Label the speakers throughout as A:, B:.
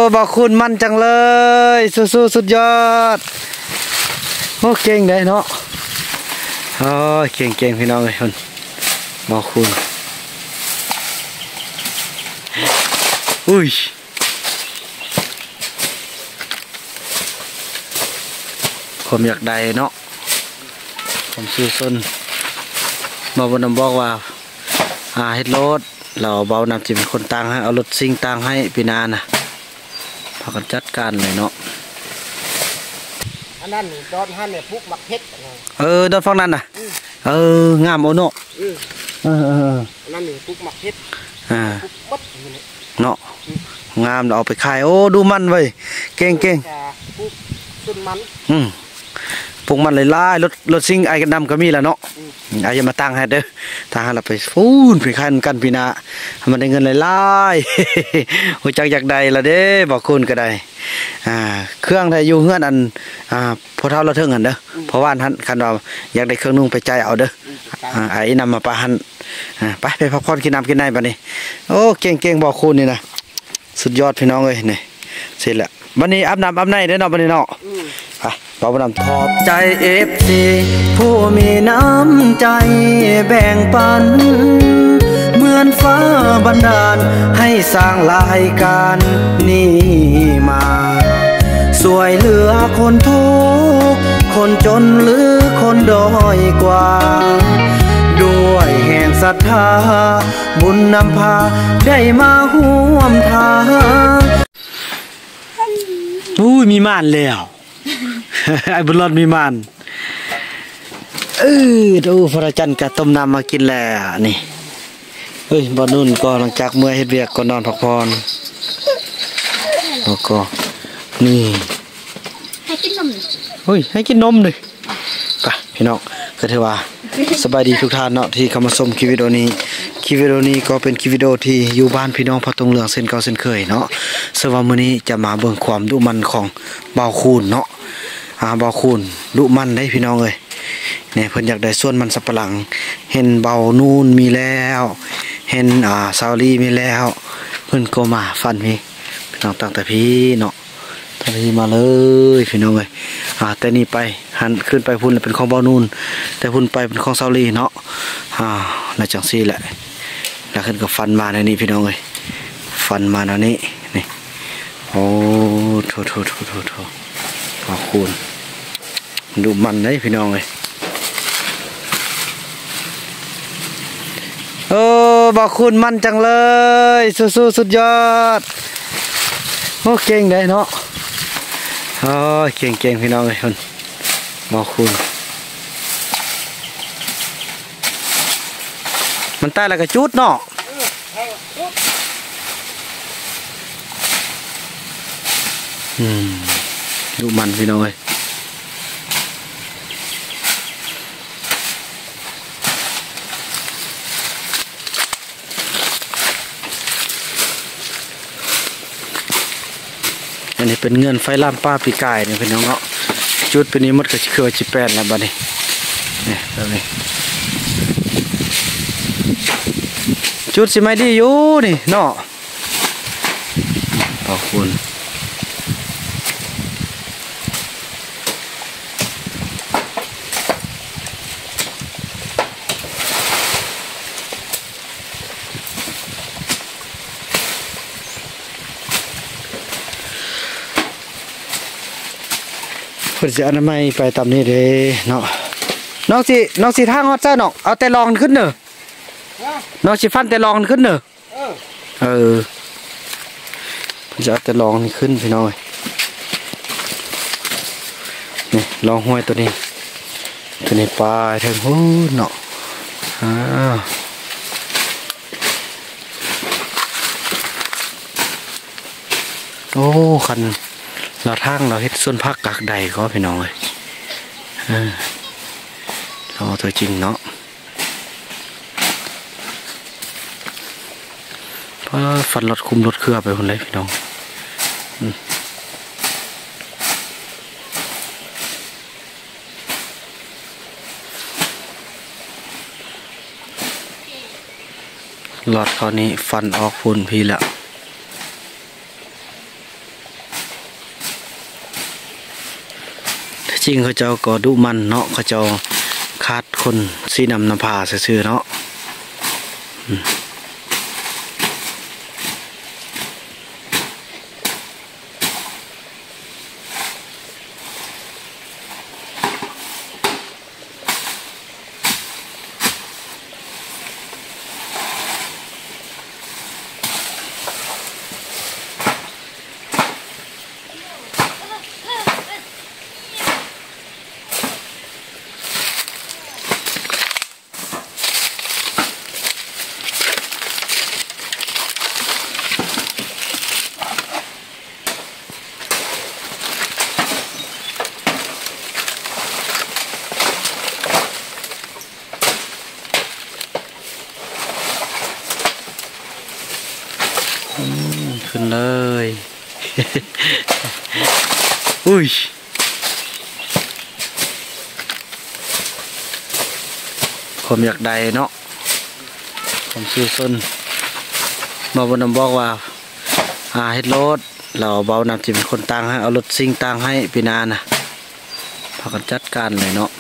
A: บอกคุณมันจังเลยสู้ๆสุดยอดโอ้เก่งได้เนาะโอ้เก่งพี่น้องเลยคนบอกคุณอุ้ยผมอยากได้เนาะผมซื้อส้นมาบนน้ำบอกว่าเฮ็ดรถเราเบานำจิเป็นคนตังให้เอารถซิ่งตังให้ปีนานะพากันจัดการเลยเนาะ
B: อันนั้นดอนฮันเนี่ยพุกมักเพชร
A: ดอนฟังนั่นน่ะงามโอโน่
B: อันนั้นนี่พุกมักเพชรพุกบัด
A: เนาะงามเราเอาไปขายโอ้ดูมันไว้เก่ง
B: พุกต้นมัน
A: พวกมันเลยล่ารถซิ่งไอ้กันดำก็มีแล้วเนาะไอ้จะมาตั้งให้เด้อทางเราไปฟูนไปขายกันปีนามันได้เงินเลยล่หัวจักอยากได้ละเด้บอกคุณก็ได้เครื่องได้อยู่เฮือนอันพอเท่าเราเทิงกันเด้อเพราะว่าท่านคันเราอยากได้เครื่องนุ่งไปใจเอาเด้อไอ้นำมาปะหันไปพักผ่อนกินน้ำกินในปะนี่โอ้เก่งบอกคุณนี่นะสุดยอดพี่น้องเลยนี่เสร็จแล้ววันนี้อาบน้ำอาบในได้เนาะวันนี้เนาะเรานำขอบใจFCผู้มีน้ำใจแบ่งปันเหมือนฟ้าบันดาลให้สร้างรายการนี้มาสวยเหลือคนทุกข์คนจนหรือคนด้อยกว่าด้วยแห่งศรัทธาบุญนำพาได้มาร่วมทางมีม่านแล้วไอ้บุญรอดมีมันดูพระจันทร์กับต้มน้ำมากินแล้วนี่บอนุ่นก็หลังจากเมื่อเฮ็ดเวียกก็นอนพักผ่อนแล้วก็นี่ให้กินนมให้กินนมเลยไปพี่น้องก็ถือว่าสบายดีทุกท่านเนาะที่เข้ามาชมคลิปวิดีโอนี้ก็เป็นคลิปวิดีโอที่อยู่บ้านพี่น้องพอตรงเหลืองเส้นเก่าเส้นเคยเนาะสำหรับมื้อนี้จะมาเบิ่งความดุมันของบ่าวคูณเนาะบ่าวคูณดุมันได้พี่น้องเลยเนี่ยเพิ่นอยากได้ส่วนมันสับปะหลังเห็นเบานูนมีแล้วเห็นซาวลีมีแล้วเพิ่นก็มาฟันพี่น้องตั้งแต่พี่เนาะตั้งแต่พี่มาเลยพี่น้องเลยแต่นี่ไปหันขึ้นไปพุ่นเป็นของเบานูนแต่พุ่นไปเป็นของซาวลีเนาะแล้วจังซี่แหละแล้วขึ้นก็ฟันมาในนี้พี่น้องเลยฟันมาในนี้นี่โอ้โถบ่าวคูณดูมันได้พี่น้องเลยบอกคุณมันจังเลยสู้สุดยอดโอ้เก่งได้เนาะเก่งพี่น้องเลยคนบอกคุณมันใต้แล้วก็จุดเนาะดูมันพี่น้องเลยอันนี้เป็นเงินไฟล่ามป้าปีกายเนี่ยพี่น้องเนาะจุดเป็นนี้มดก็คือว่า18แล้วบัดนี้เนี่ยแบบนี้จุดสิไม่ดีอยู่นี่เนาะขอบคุณเพื่อจะอนามัยไปตามนี้เลยเนาะน้องสิทางฮอดเจ้าเนาะเอาแต่ลองขึ้นเนอะน้องสิฟันแต่ลองขึ้นเนอะเพื่อจะเอาแต่ลองขึ้นพี่น้อยนี่ลองห้วยตัวนี้ปลายเถิงหูเนาะโอ้คันเราทางเราเฮ็ดส่วนพักกากใดก็พี่น้องเลยเราตัวจริงเนาะเพราะฟันรถคุมรถเครือไปคนเลยพี่น้องหลอดเขานี้ฟันออกฝุ่นพี่ละจริงเขาเจ้าก็ดุมันเนาะเขาเจ้าคาดคนสีนำนำพาซื่อๆเนาะขึ้นเลย อุ้ยผมอยากได้เนาะผมซื้อส้นมาบนน้ำบอกว่าเฮ็ดรถเราเบานำจะเป็นคนตังให้เอารถซิ่งตังให้ปีนานะพากันจัดการเลยเนาะ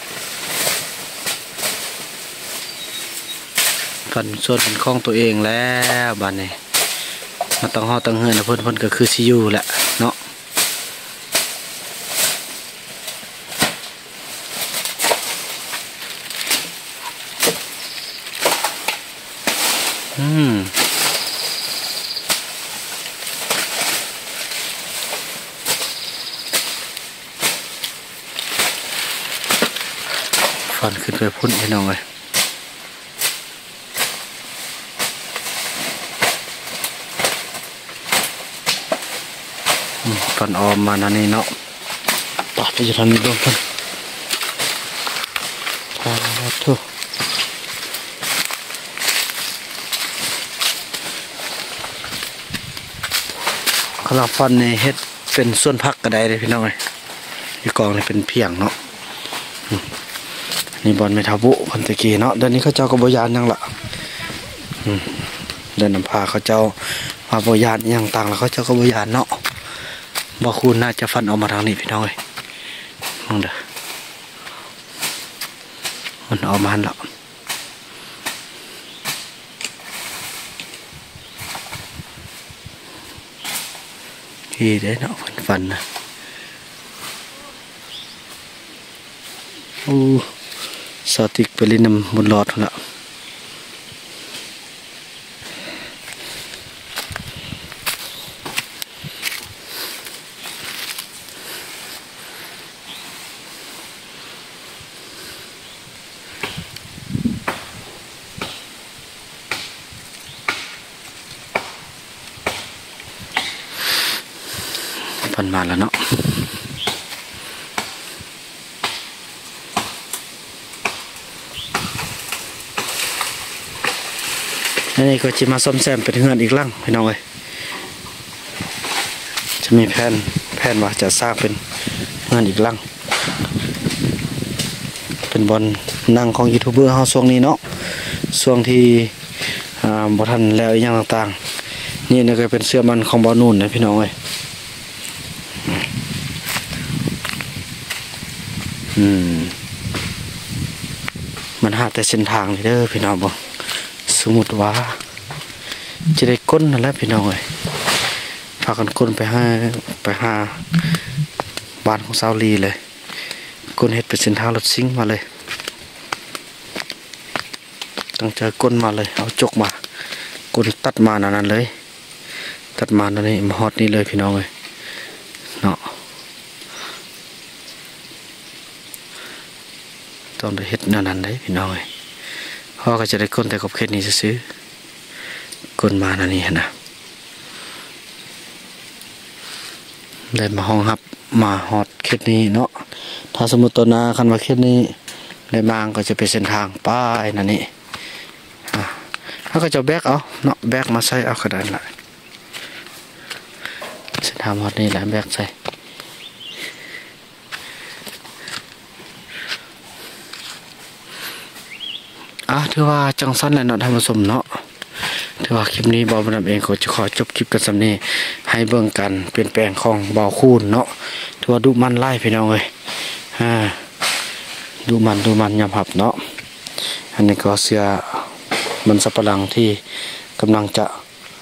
A: ฝันส่วนเป็นของตัวเองแล้วบ้านนี้มาต้องห่อต้องเฮือนนะเพิ่นก็คือซียูแหละเนาะฟันขึ้นไปพุ่นให้น้องเลยฟันออมมานั่นนี่เนาะตัดไปจะทำนี่ด้วยกันทุกขลับฟันในเฮ็ดเป็นส่วนพักกระไดเลยพี่น้องเลยอีกองนี่เป็นเพียงเนาะนี่บอลเมทาบุคนตะกี้เนาะเดี๋ยวนี้เขาเจ้าก็บยานยังละเดินนำพาเขาเจ้ามาบยานยังต่างแล้วเขาเจ้าก็บยานเนาะบ่คุณน่าจะฟันออกมาทางนี้พี่น้องเลยมองเด้อมันออกมาแล้วที่ได้เนาะฟันนะโอ้สติกไปลินน้ำบนหลอดแล้วฟันมาแล้วเนาะนี่ก็จะมาซ่อมแซมเป็นเฮือนอีกหลังพี่น้องเลยจะมีแผนว่าจะสร้างเป็นเฮือนอีกหลังเป็นบอลนั่งของยูทูบเบอร์เฮาช่วงนี้เนาะช่วงที่บ่ทันแล้วอย่างต่างๆนี่ก็เป็นเสื้อมันของบอลนู่นนะพี่น้องเลยมันหาแต่เส้นทางเด้อพี่น้องบอกสมมติว่าจะได้ก้นนั่นแหละพี่น้องเลยพากันก้นไปหาบ้านของซาวลีเลยก้นเฮ็ดเป็นเส้นทางรถซิ่งมาเลยตั้งใจก้นมาเลยเอาจกมาก้นตัดมานั้นเลยตัดมานั่นนี่มาฮอดนี่เลยพี่น้องเลยเนาะต้องได้เฮ็ดนั้นได้พี่น้องเลยพ่อก็จะได้ก้นแต่กับเขตนี้ซื้อก้นมานั่นนี่นะได้มาห้องฮับมาฮอดเขตนี้เนาะถ้าสมมติตัวนาคันว่าเขตนี้ได้บางก็จะเป็นเส้นทางป้ายนั่นนี่เขาก็จะแบกเอาเนาะแบกมาใส่เอากระดานละเส้นทางฮอดนี่แหละแบกใส่ถือว่าจังสั้นแหละเนาะท่านผู้ชมเนาะถือว่าคลิปนี้บ่าวบุญนำเองก็จะขอจบคลิปกันสำนี้ให้เบิ่งกันเปลี่ยนแปลงของบ่าวคูณเนาะถือว่าดุมันไล่พี่น้องเลยดูมันยำหับเนาะอันนี้ก็เสื้อมันสับปะหลังที่กำลังจะ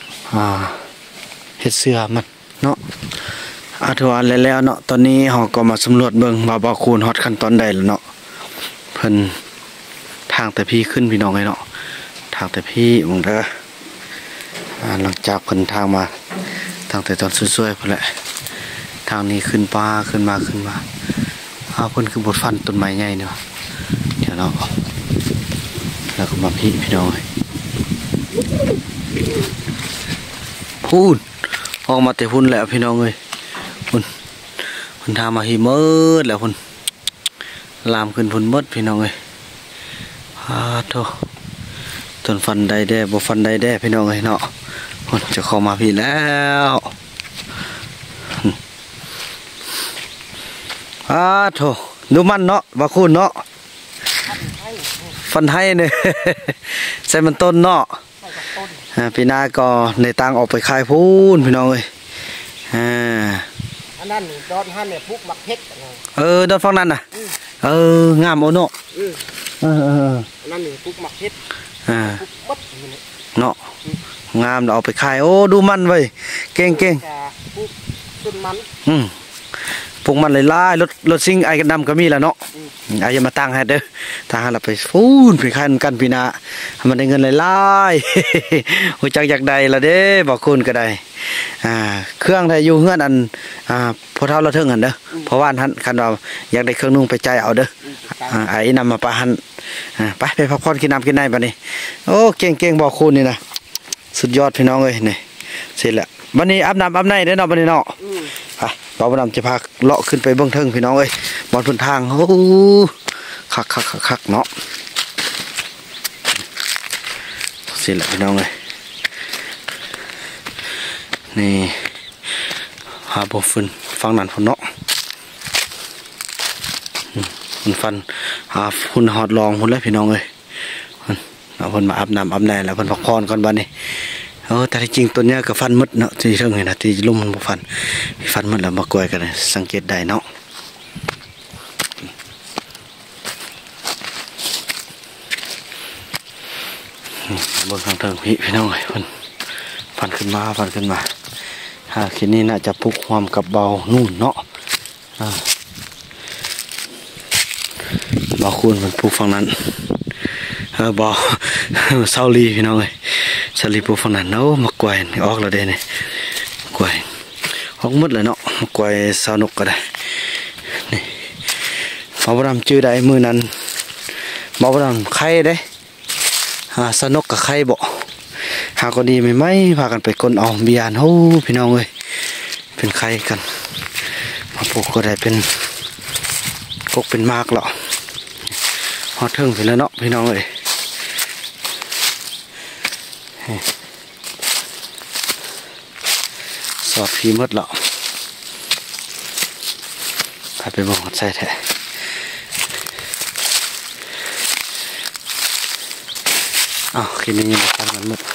A: เฮ็ดเสื้อมันเนาะถือว่าแล้วเนาะตอนนี้เราก็มาสำรวจเบิ่งว่าบ่คูณฮอดขั้นตอนใดแล้วเนาะเพิ่นทางแต่พี่ขึ้นพี่น้องเนาะทางแต่พี่มึงเด้อหลังจากเพิ่นทางมาทางแต่ตอนสวยๆพุ่นแหละทางนี้ขึ้นป่าขึ้นมาเพิ่นคือบทฟันต้นไม้ใหญ่เนาะเดี๋ยวเนาะแล้วก็มาพี่น้องพูดออกมาแต่พุ่นแล้วพี่น้องเอ้ยพุ่นทางมาหิมืดแล้วพุ่นลามขึ้นพุ่นมืดพี่น้องเอ้ยโธ่ต้นฟันใดแด่บ่ฟันใดแด่พี่น้องเอ้ยเนาะพุ่นจะเข้ามาพี่แล้วโธ่ดูมันเนาะว่าคุณเนาะฟันให้เนี่ย ใส่มันต้นเนาะพี่นาก็ในตังออกไปขายพูนพี่น้องเอ้ย
B: อันนั้นดอนหันเนี่ยพุกมักเพชร
A: ดอนฟังนั้นน่ะงามโอเนาะ
B: อันนั้นนี่พุกมักเพชรพุกบัด
A: เนาะงามเราเอาไปขายโอ้ดูมันไว้เก่งพุกต้นมันพวกมันเลยล่ารถซิ่งไอ้กันดำก็มีแล้วเนาะไอ้ยังมาตั้งให้เด้อทางเราไปฟูนไปคันกันพี่นามันได้เงินเลยล่หัวจักอยากใดละเด้บอกคุณก็ได้เครื่องไทยอยู่เฮือนอันพอเท่าเราเทิงกันเด้อเพราะว่าท่านคันเราอยากได้เครื่องนุ่งไปใจเอาเด้อไอ้นำมาปะหันไปพักผ่อนกินน้ำกินในบัดนี้โอ้เก่งบอกคุณนี่นะสุดยอดพี่น้องเลยนี่เสร็จแล้ววันนี้อาบน้ำอาบในได้เนาะวันนี้เนาะบ่าวน้ำจะพาเลาะขึ้นไปเบื้องเทิงพี่น้องเอ้ยบนพื้นทางโอ้คักเนาะเสร็จแล้วพี่น้องเอ้ยนี่หาบ่ฟืนฟังนั่นพุ่นเนาะพุ่นฟันหาพุ่นหอดลองพุ่นแล้วพี่น้องเอ้ยเอาพุ่นมาอาบน้ำอาบในแล้วพุ่นพักผ่อนก่อนบัดนี้แต่จริงตัวเนี้ยกับฟันมืดเนาะที่เรื่องนี้นะที่ลุ่มมันฟันมืดแล้วมากวยกันเลยสังเกตได้เนาะบนทางเทิงพี่น้องเลยฟันขึ้นมาคืนนี้น่าจะพุกความกับเบานู่นเนาะเบาคูณมันพุกฝั่งนั้นเบาเศร้าลีพี่น้องเลยสลีปูฟังนั้นเนาะมากวยออกแล้วเด้เนี่ยกวยออกมืดเลยเนาะมากวยสาวนกก็ได้นี่มาบดำจื้อได้มือนั้นมาบดำไข่ได้สาวนกกับไข่บ่หาก็ดีไม่พากันไปกลนเอาเบียนโอ้พี่น้องเลยเป็นไข่กันมาปลูกก็ได้เป็นกกเป็นมากหรอฮอดเทิงไปแล้วเนาะพี่น้องเลยสอดพีมดแล้วไปบ่งใส่แท้คืนนี้ยังฟังมันมืด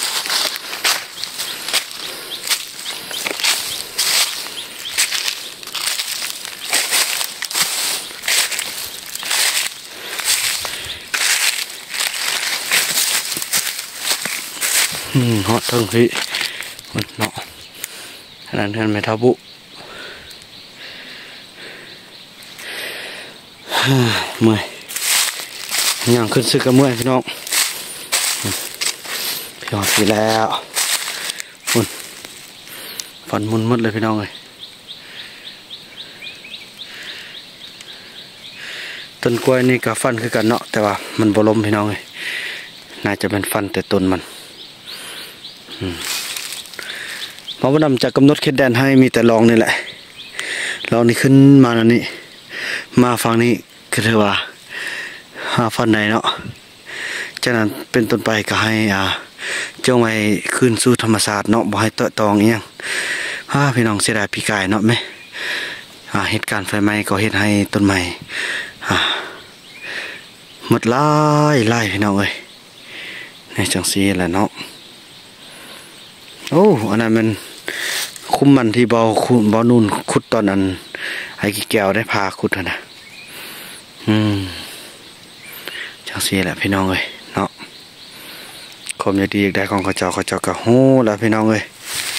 A: ฮอดเทิงพี่มันเนาะนั่นเท่าไม่เท่าบุเมื่อยย่างขึ้นซึกกับเมื่อยพี่น้องพี่น้องสิแล้วฟันมุนมืดเลยพี่น้องเลยต้นกล้วยนี่กับฟันคือกันเนาะแต่ว่ามันบ่ล้มพี่น้องเลยน่าจะเป็นฟันแต่ต้นมันหมอดำจะกำหนดเขตแดนให้มีแต่ลองนี่แหละลองนี่ขึ้นมาแล้วนี่มาฝั่งนี้ก็ถือว่าฟันไหนเนาะจากนั้นเป็นต้นไปก็ให้เจ้าไม้ขึ้นสู่ธรรมศาสตร์เนาะบ่ให้ต่อตองเอียงพี่น้องเสียดายพี่กายเนาะไหมเหตุการณ์ไฟไหม้ก็เหตุให้ต้นไม้หมดไล่พี่น้องเอ้ยในจังซีแหละเนาะโอ้อันนั้นมันคุ้มมันที่เบานุ่นขุดตอนนั้นไอ้กี่แก้วได้พาขุดนะจังซี่แหละพี่น้องเอ้ยเนาะความอยากดีอยากได้ของเขาเจ้าก็ฮู้แล้วพี่น้องเอ้ย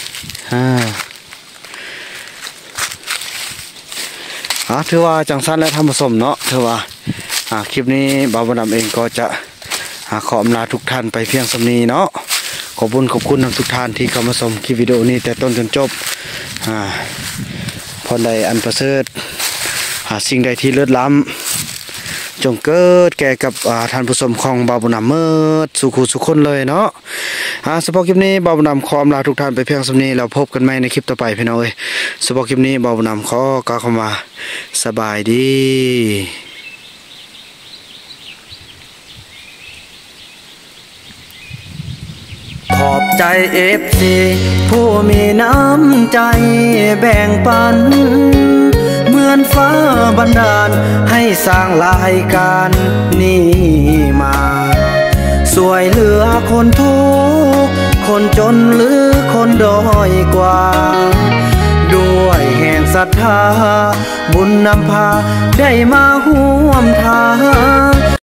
A: ถือว่าจังสั้นและท่านผู้ชมเนาะถือว่าคลิปนี้บ่าวบ่ดำเองก็จะขออำลาทุกท่านไปเพียงสำนี้เนาะขอบคุณทุกท่านที่เข้ามาชมคลิปวิดีโอนี้แต่ต้นจนจบพรใดอันประเสริฐสิ่งใดที่เลิศล้ำจงเกิดแก่กับท่านผู้ชมของบ่าวบ่ดำเมิดสุขุสุขคนเลยเนาะสำหรับคลิปนี้บ่าวบ่ดำขออำลาทุกท่านไปเพียงสำนี้แล้วพบกันใหม่ในคลิปต่อไปพี่น้องเอ้ยสำหรับคลิปนี้บ่าวบ่ดำขอกล่าวคำว่าสบายดีขอบใจFCผู้มีน้ำใจแบ่งปันเหมือนฟ้าบันดาลให้สร้างรายการนี้มาช่วยเหลือคนทุกข์คนจนหรือคนด้อยกว่าด้วยแห่งศรัทธาบุญนำพาได้มาร่วมทาง